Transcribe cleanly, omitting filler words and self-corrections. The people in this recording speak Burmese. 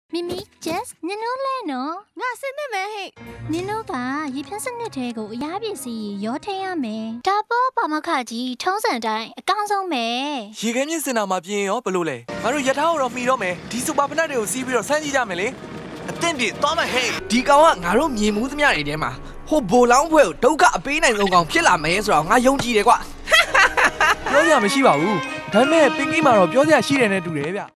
미미, 제스, 니노래노. 나 쓰네 니노가 이 편선에 대고 야비시 요태야매. 다보 바마카지 청산다이 깡성매. 이게 쓰나마 비요 블루레. 바로 야타오로 미로메. 디수바브나레오 시비로 산지자메레. 땡비 또마 헤이 디가와 나로 미무드냐 이데마 호 볼랑ဖွဲဒုက္ခအပေးနိုင်ဆုံးကောင်ဖြစ်လာမယ်ဆိုတော့ငါယုံကြည်တယ်ကွာပြောစရာမရှိပါဘူးဒါပေမဲ့ပင်ကြီးမှာတော့ပြောစရာရှိတယ်နဲ့တူတယ်ဗျ